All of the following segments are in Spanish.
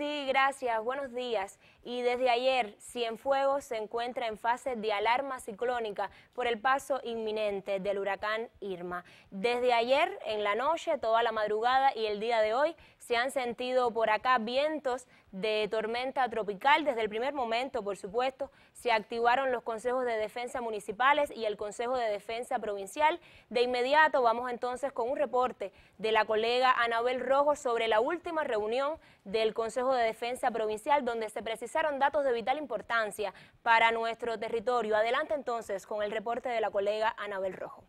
Sí, gracias. Buenos días. Y desde ayer, Cienfuegos se encuentra en fase de alarma ciclónica por el paso inminente del huracán Irma. Desde ayer, en la noche, toda la madrugada y el día de hoy, se han sentido por acá vientos de tormenta tropical. Desde el primer momento, por supuesto, se activaron los consejos de defensa municipales y el Consejo de Defensa Provincial. De inmediato vamos entonces con un reporte de la colega Anabel Rojo sobre la última reunión del Consejo de Defensa Provincial, donde se precisaron datos de vital importancia para nuestro territorio. Adelante entonces con el reporte de la colega Anabel Rojo.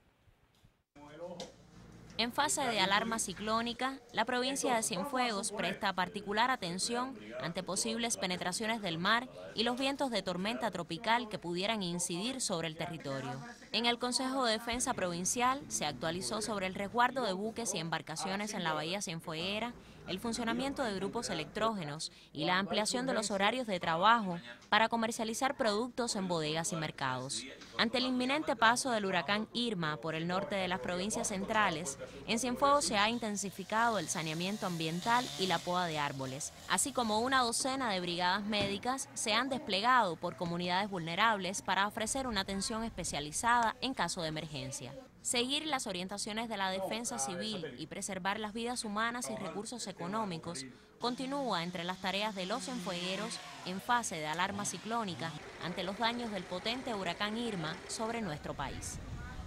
En fase de alarma ciclónica, la provincia de Cienfuegos presta particular atención ante posibles penetraciones del mar y los vientos de tormenta tropical que pudieran incidir sobre el territorio. En el Consejo de Defensa Provincial se actualizó sobre el resguardo de buques y embarcaciones en la bahía cienfueguera, el funcionamiento de grupos electrógenos y la ampliación de los horarios de trabajo para comercializar productos en bodegas y mercados. Ante el inminente paso del huracán Irma por el norte de las provincias centrales, en Cienfuegos se ha intensificado el saneamiento ambiental y la poda de árboles, así como una docena de brigadas médicas se han desplegado por comunidades vulnerables para ofrecer una atención especializada en caso de emergencia. Seguir las orientaciones de la defensa civil y preservar las vidas humanas y recursos económicos continúa entre las tareas de los cienfuegueros en fase de alarma ciclónica ante los daños del potente huracán Irma sobre nuestro país.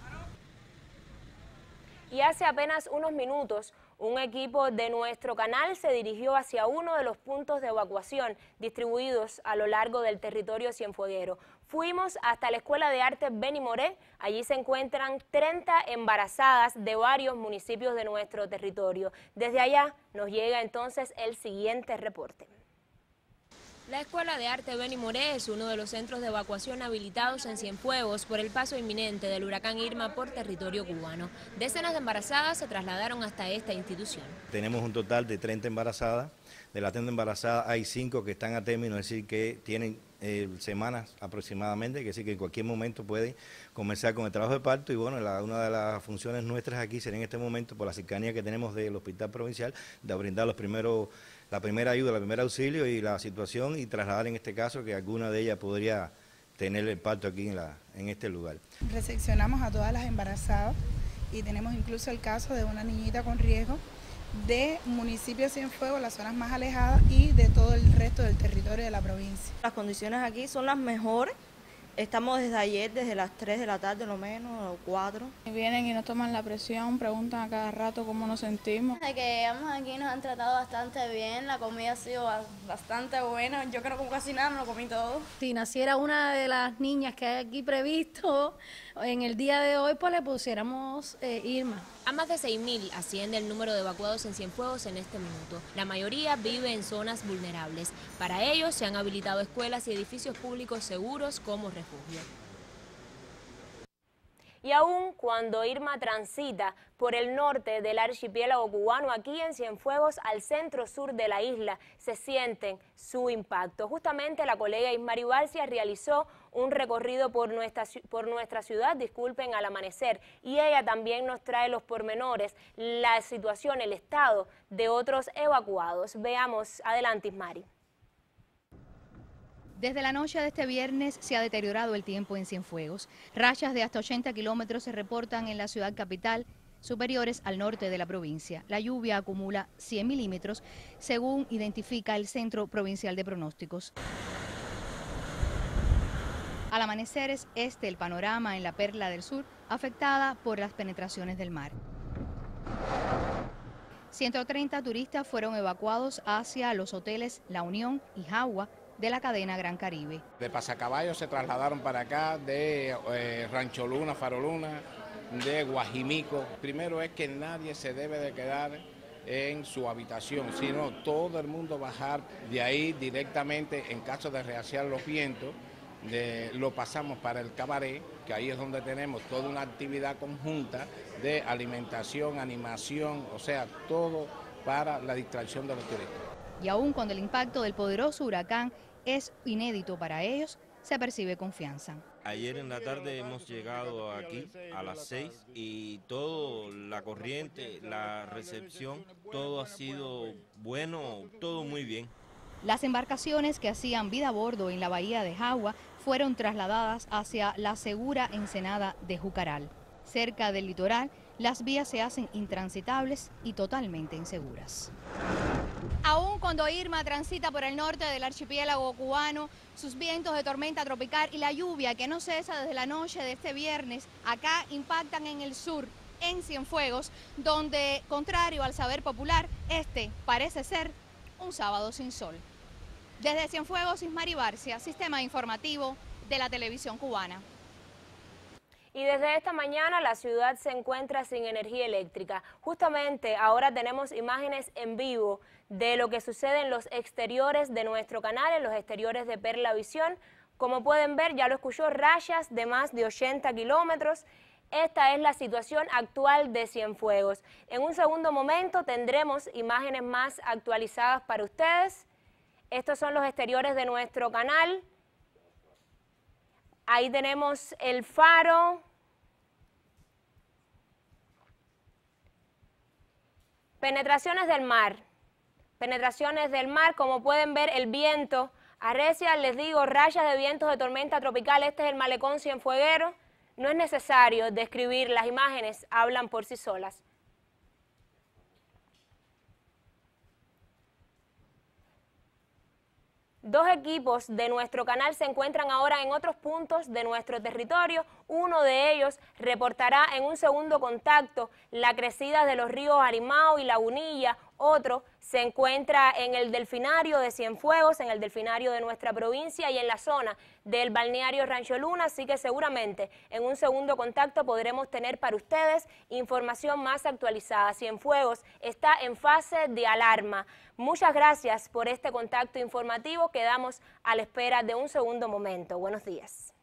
Y hace apenas unos minutos, un equipo de nuestro canal se dirigió hacia uno de los puntos de evacuación distribuidos a lo largo del territorio cienfueguero. Fuimos hasta la Escuela de Arte Beni Moré. Allí se encuentran 30 embarazadas de varios municipios de nuestro territorio. Desde allá nos llega entonces el siguiente reporte. La Escuela de Arte Beni Moré es uno de los centros de evacuación habilitados en Cienfuegos por el paso inminente del huracán Irma por territorio cubano. Decenas de embarazadas se trasladaron hasta esta institución. Tenemos un total de 30 embarazadas. De las 30 embarazadas hay 5 que están a término, es decir, que tienen semanas aproximadamente, que decir que en cualquier momento pueden comenzar con el trabajo de parto. Y bueno, una de las funciones nuestras aquí sería en este momento, por la cercanía que tenemos del hospital provincial, de brindar la primera ayuda, el primer auxilio y la situación, y trasladar en este caso que alguna de ellas podría tener el parto aquí en este lugar. Recepcionamos a todas las embarazadas y tenemos incluso el caso de una niñita con riesgo de municipios de Cienfuegos, las zonas más alejadas y de todo el resto del territorio de la provincia. Las condiciones aquí son las mejores. Estamos desde ayer, desde las 3 de la tarde, lo menos, o 4. Vienen y nos toman la presión, preguntan a cada rato cómo nos sentimos. Desde que llegamos aquí nos han tratado bastante bien, la comida ha sido bastante buena, yo creo que casi nada me lo comí todo. Si naciera una de las niñas que hay aquí previsto, en el día de hoy pues le pusiéramos Irma. A más de 6.000 asciende el número de evacuados en Cienfuegos en este minuto. La mayoría vive en zonas vulnerables. Para ellos se han habilitado escuelas y edificios públicos seguros como refugio. Y aún cuando Irma transita por el norte del archipiélago cubano, aquí en Cienfuegos, al centro-sur de la isla, se sienten su impacto. Justamente la colega Ismari Barcia realizó un recorrido por nuestra ciudad, disculpen, al amanecer, y ella también nos trae los pormenores, la situación, el estado de otros evacuados. Veamos, adelante Ismari. Desde la noche de este viernes se ha deteriorado el tiempo en Cienfuegos. Rachas de hasta 80 kilómetros se reportan en la ciudad capital, superiores al norte de la provincia. La lluvia acumula 100 milímetros, según identifica el Centro Provincial de Pronósticos. Al amanecer es este el panorama en la Perla del Sur, afectada por las penetraciones del mar. 130 turistas fueron evacuados hacia los hoteles La Unión y Jagua de la cadena Gran Caribe. De Pasacaballo se trasladaron para acá, de Rancho Luna, Faro Luna, de Guajimico. Primero es que nadie se debe de quedar en su habitación, sino todo el mundo bajar de ahí directamente en caso de rehacer los vientos. Lo pasamos para el cabaret, que ahí es donde tenemos toda una actividad conjunta de alimentación, animación, o sea, todo para la distracción de los turistas. Y aún cuando el impacto del poderoso huracán es inédito para ellos, se percibe confianza. Ayer en la tarde hemos llegado aquí a las 6 y todo, la corriente, la recepción, todo ha sido bueno, todo muy bien. Las embarcaciones que hacían vida a bordo en la bahía de Jagua fueron trasladadas hacia la segura ensenada de Jucaral. Cerca del litoral, las vías se hacen intransitables y totalmente inseguras. Aún cuando Irma transita por el norte del archipiélago cubano, sus vientos de tormenta tropical y la lluvia que no cesa desde la noche de este viernes, acá impactan en el sur, en Cienfuegos, donde, contrario al saber popular, este parece ser un sábado sin sol. Desde Cienfuegos, Ismari Barcia, Sistema Informativo de la Televisión Cubana. Y desde esta mañana la ciudad se encuentra sin energía eléctrica. Justamente ahora tenemos imágenes en vivo de lo que sucede en los exteriores de nuestro canal, en los exteriores de Perla Visión. Como pueden ver, ya lo escuchó, rayas de más de 80 kilómetros. Esta es la situación actual de Cienfuegos. En un segundo momento tendremos imágenes más actualizadas para ustedes. Estos son los exteriores de nuestro canal. Ahí tenemos el faro. Penetraciones del mar. Penetraciones del mar, como pueden ver, el viento arrecia, les digo, rayas de vientos de tormenta tropical. Este es el malecón cienfueguero. No es necesario describir, las imágenes hablan por sí solas. Dos equipos de nuestro canal se encuentran ahora en otros puntos de nuestro territorio. Uno de ellos reportará en un segundo contacto la crecida de los ríos Arimao y Lagunilla. Otro se encuentra en el delfinario de Cienfuegos, en el delfinario de nuestra provincia y en la zona del balneario Rancho Luna, así que seguramente en un segundo contacto podremos tener para ustedes información más actualizada. Cienfuegos está en fase de alarma. Muchas gracias por este contacto informativo, quedamos a la espera de un segundo momento. Buenos días.